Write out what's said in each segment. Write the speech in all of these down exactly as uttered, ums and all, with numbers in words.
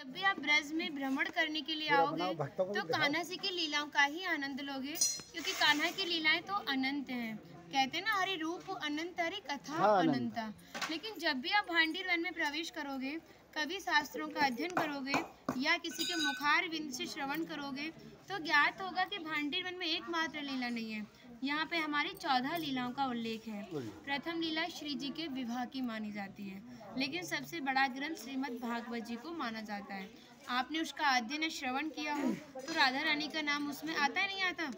जब भी आप ब्रज में भ्रमण करने के लिए आओगे तो कान्हा जी की लीलाओं का ही आनंद लोगे, क्योंकि कान्हा की लीलाएं तो अनंत हैं। कहते हैं ना, हरि रूप अनंत हरि कथा हाँ, अनंता। लेकिन जब भी आप भांडीर वन में प्रवेश करोगे, कवि शास्त्रों का अध्ययन करोगे या किसी के मुखार विंद से श्रवण करोगे तो ज्ञात होगा कि भांडीर वन में एकमात्र लीला नहीं है, यहाँ पे हमारी चौदह लीलाओं का उल्लेख है। प्रथम लीला श्री जी के विवाह की मानी जाती है, लेकिन सबसे बड़ा ग्रंथ श्रीमद् भागवत जी को माना जाता है। आपने उसका अध्ययन श्रवण किया हो तो राधा रानी का नाम उसमें आता है नहीं आता?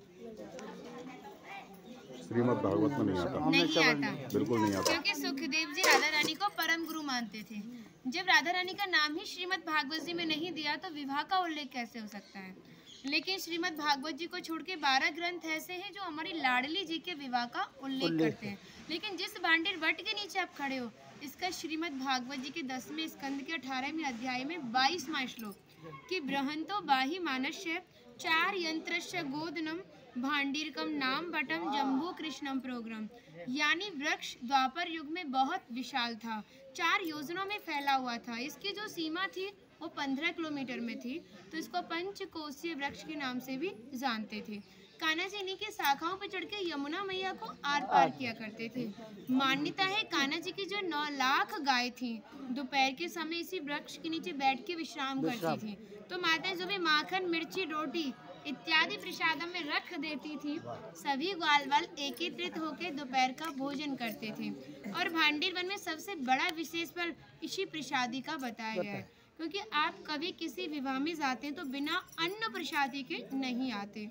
श्रीमद् भागवत में नहीं आता, नहीं आता, बिल्कुल नहीं आता, क्योंकि सुखदेव जी राधा रानी को परम गुरु मानते थे। जब राधा रानी का नाम ही श्रीमद् भागवत जी में नहीं दिया तो विवाह का उल्लेख कैसे हो सकता है? लेकिन श्रीमद् भागवत जी को छोड़ के बारह ग्रंथ ऐसे हैं जो हमारी लाडली जी के विवाह का उल्लेख करते हैं। लेकिन जिस भांडीर वट के नीचे आप खड़े हो, इसका श्रीमद् भागवत जी के दसवें स्कंद के अठारहवें अध्याय में बाईसवां श्लोक कि बृहंतो बाही मानस्य चार यंत्रस्य गोदनम भांडीरकम नाम बटम जम्बू कृष्णम प्रोग्राम, यानी वृक्ष द्वापर युग में बहुत विशाल था, चार योजनों में फैला हुआ था। इसकी जो सीमा थी वो पंद्रह किलोमीटर में थी, तो इसको पंचकोशीय वृक्ष के नाम से भी जानते थे। कान्हा जी इन्हीं की शाखाओं पर चढ़ के यमुना मैया को आर पार किया करते थे। मान्यता है कान्हा जी की जो नौ लाख गाय थी दोपहर के समय इसी वृक्ष के नीचे बैठ के विश्राम करती थी। तो माताएं जो भी माखन मिर्ची रोटी इत्यादि प्रसादम में रख देती थी, सभी ग्वाल वाल एकत्रित होकर दोपहर का भोजन करते थे। और भांडीर वन में सबसे बड़ा विशेष फल इसी प्रसादी का बताया गया है, क्योंकि आप कभी किसी विवाह में जाते हैं तो बिना अन्न प्रसादी के नहीं आते।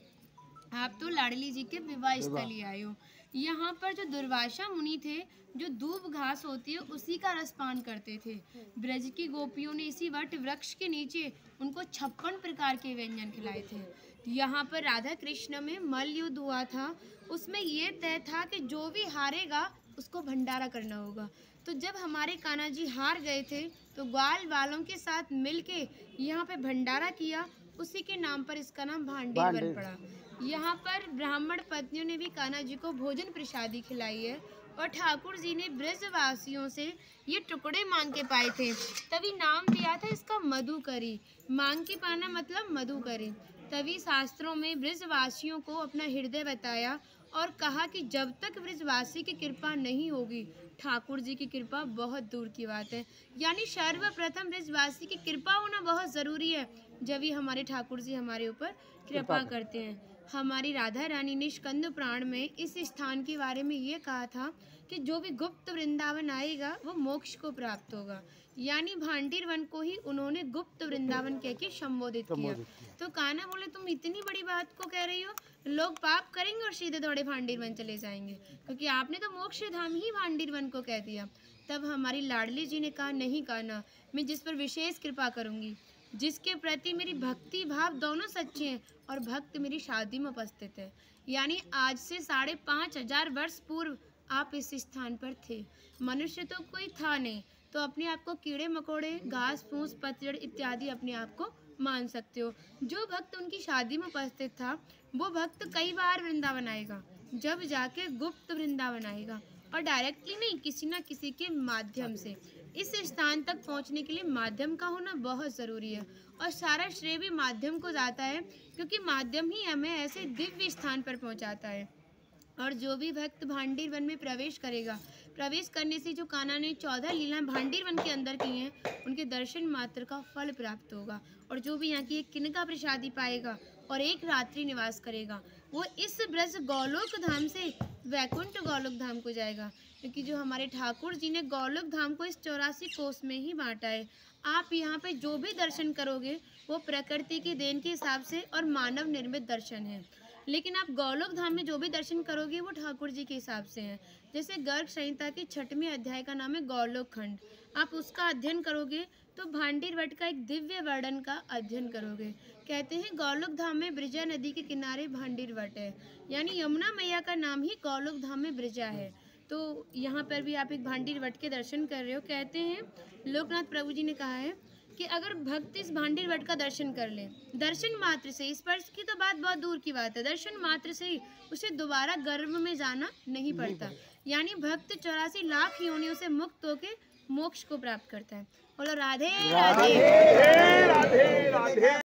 आप तो लाडली जी के विवाह स्थल ही आए हो। यहाँ पर जो दुर्वासा मुनि थे, जो दूब घास होती है उसी का रसपान करते थे। ब्रज की गोपियों ने इसी वट वृक्ष के नीचे उनको छप्पन प्रकार के व्यंजन खिलाए थे। यहाँ पर राधा कृष्ण में मल्ल युद्ध हुआ था, उसमें ये तय था कि जो भी हारेगा उसको भंडारा करना होगा। तो जब हमारे कान्हा जी हार गए थे तो ग्वाल वालों के साथ मिलके यहाँ पे भंडारा किया, उसी के नाम पर इसका नाम भांडीर वन पड़ा। यहाँ पर ब्राह्मण पत्नियों ने भी कान्हा जी को भोजन प्रसादी खिलाई है और ठाकुर जी ने ब्रजवासियों से ये टुकड़े मांग के पाए थे, तभी नाम दिया था इसका मधुकरी। मांग के पाना मतलब मधुकरी। तभी शास्त्रों में ब्रजवासियों को अपना हृदय बताया और कहा कि जब तक ब्रजवासी की कृपा नहीं होगी, ठाकुर जी की कृपा बहुत दूर की बात है। यानी सर्वप्रथम ब्रजवासी की कृपा होना बहुत ज़रूरी है, जब ही हमारे ठाकुर जी हमारे ऊपर कृपा करते हैं। हमारी राधा रानी ने स्कंद पुराण में इस स्थान के बारे में ये कहा था कि जो भी गुप्त वृंदावन आएगा वो मोक्ष को प्राप्त होगा। यानी भांडीर वन को ही उन्होंने गुप्त वृंदावन कह के संबोधित किया। तो कान्हा बोले, तुम इतनी बड़ी बात को कह रही हो, लोग पाप करेंगे और सीधे दौड़े भांडीर वन चले जाएंगे, क्योंकि आपने तो मोक्ष धाम ही भांडीर वन को कह दिया। तब हमारी लाडली जी ने कहा, नहीं कान्हा, मैं जिस पर विशेष कृपा करूंगी, जिसके प्रति मेरी भक्ति भाव दोनों सच्चे हैं और भक्त मेरी शादी में उपस्थित है। यानी आज से साढ़े पाँच हजार वर्ष पूर्व आप इस स्थान पर थे। मनुष्य तो कोई था नहीं, तो अपने आप को कीड़े मकोड़े, घास फूस, पतझड़ इत्यादि अपने आप को मान सकते हो। जो भक्त उनकी शादी में उपस्थित था वो भक्त कई बार वृंदावन आएगा, जब जाके गुप्त वृंदावन आएगा, और डायरेक्टली नहीं, किसी ना किसी के माध्यम से। इस स्थान तक पहुंचने के लिए माध्यम का होना बहुत ज़रूरी है, और सारा श्रेय भी माध्यम को जाता है, क्योंकि माध्यम ही हमें ऐसे दिव्य स्थान पर पहुंचाता है। और जो भी भक्त भांडीर वन में प्रवेश करेगा, प्रवेश करने से जो कान्हा ने चौदह लीलाएं भांडीर वन के अंदर की हैं, उनके दर्शन मात्र का फल प्राप्त होगा। और जो भी यहाँ की एक किनका प्रसादी पाएगा और एक रात्रि निवास करेगा, वो इस ब्रज गौलोक धाम से वैकुंठ गौलोक धाम को जाएगा, क्योंकि जो हमारे ठाकुर जी ने गौलोक धाम को इस चौरासी कोस में ही बांटा है। आप यहाँ पे जो भी दर्शन करोगे वो प्रकृति की देन के हिसाब से और मानव निर्मित दर्शन है, लेकिन आप गौलोक धाम में जो भी दर्शन करोगे वो ठाकुर जी के हिसाब से हैं। जैसे गर्ग संहिता के छठवें अध्याय का नाम है गौलोक खंड, आप उसका अध्ययन करोगे तो भांडीर वट का एक दिव्य वर्णन का अध्ययन करोगे। कहते हैं गौलोक धाम में ब्रजा नदी के किनारे भांडीर वट है, यानी यमुना मैया का नाम ही गौलोक धाम में ब्रजा है। तो यहाँ पर भी आप एक भांडीर वट के दर्शन कर रहे हो। कहते हैं लोकनाथ प्रभु जी ने कहा है कि अगर भक्त इस भांडीर वट का दर्शन कर ले, दर्शन मात्र से, स्पर्श की तो बात बहुत दूर की बात है, दर्शन मात्र से ही उसे दोबारा गर्भ में जाना नहीं पड़ता। यानी भक्त चौरासी लाख योनियों से मुक्त होकर मोक्ष को प्राप्त करता है। बोलो राधे राधे।